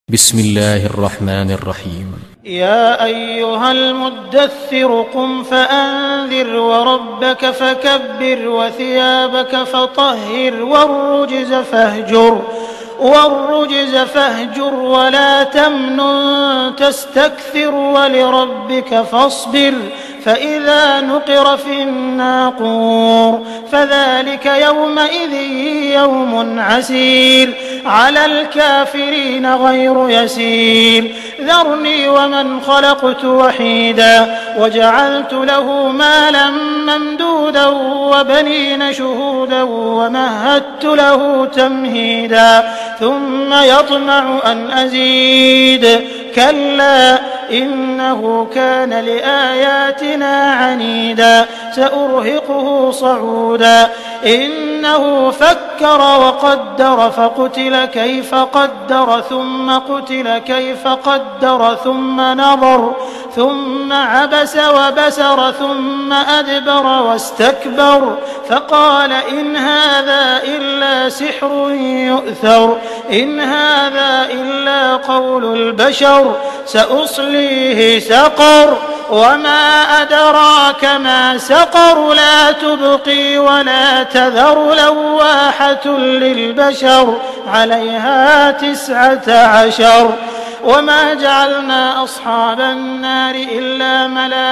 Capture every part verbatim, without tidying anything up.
بسم الله الرحمن الرحيم. يا أيها المدثر قم فأنذر وربك فكبر وثيابك فطهر والرجز فاهجر والرجز فاهجر ولا تمنن تستكثر ولربك فاصبر فإذا نقر في الناقور فذلك يومئذ يوم عسير على الكافرين غير يسير ذرني ومن خلقت وحيدا وجعلت له مالا ممدودا وبنين شهودا ومهدت له تمهيدا ثم يطمع أن أزيد كلا إنه كان لآياتنا عنيدا سأرهقه صعودا إنه فكر وقدر فقتل كيف قدر ثم قتل كيف قدر ثم نظر ثم عبس وبسر ثم أدبر واستكبر فقال إن هذا إلا سحر يؤثر إن هذا إلا قول البشر سأصليه سقر وما أدراك ما سقر لا تبقي ولا تذر لواحة للبشر عليها تسعة عشر وما جعلنا أصحاب النار إلا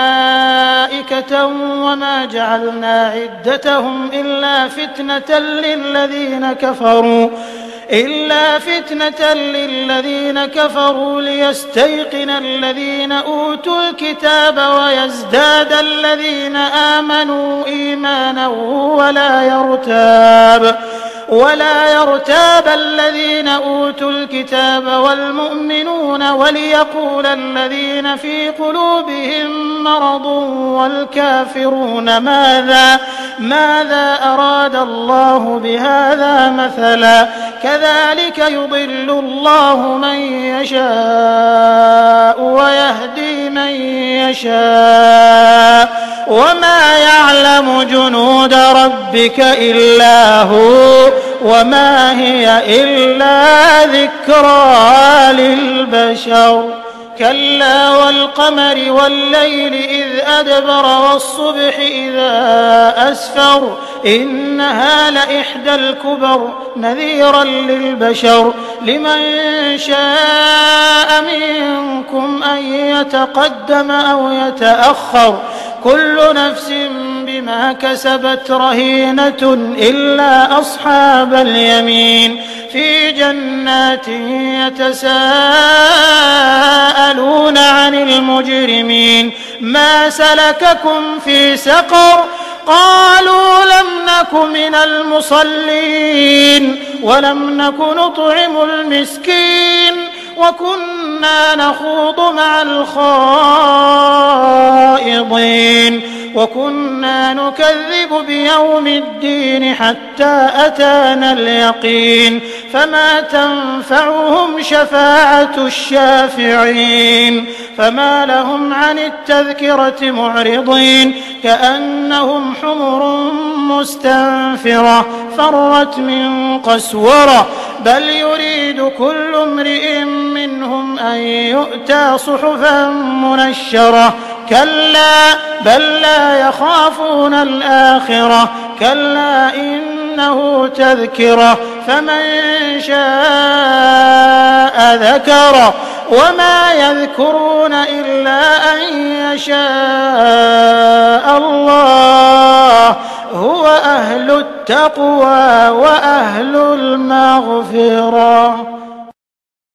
ملائكة وما جعلنا عدتهم إلا فتنة للذين كفروا إلا فتنة للذين كفروا ليستيقن الذين أوتوا الكتاب ويزداد الذين آمنوا إيمانا ولا يرتاب ولا يرتاب الذين أوتوا الكتاب والمؤمنون وليقول الذين في قلوبهم مرض والكافرون ماذا ماذا أراد الله بهذا مثلا كذلك يضل الله من يشاء ويهدي من يشاء وما يعلم جنود ربك إلا هو وما هي إلا ذكرى للبشر كلا والقمر والليل إذ أدبر والصبح إذا أسفر إنها لإحدى الكبر نذيرا للبشر لمن شاء منكم أن يتقدم أو يتأخر كل نفس بما كسبت رهينة إلا أصحاب اليمين في جنات يتساءلون عن المجرمين ما سلككم في سقر قالوا لم نك من المصلين ولم نك نطعم المسكين وكنا نخوض مع الخائضين وكنا نكذب بيوم الدين حتى أتانا اليقين فما تنفعهم شفاعة الشافعين فما لهم عن التذكرة معرضين كأنهم حمر مستنفرة فرت من قسورة بل يريد كل امرئ منهم أن يؤتى صحفا منشرة كلا بل لا يخافون الآخرة كلا إنه تذكرة فمن شاء ذكره وما يذكرون إلا أن يشاء الله هو أهل التقوى وأهل المغفرة.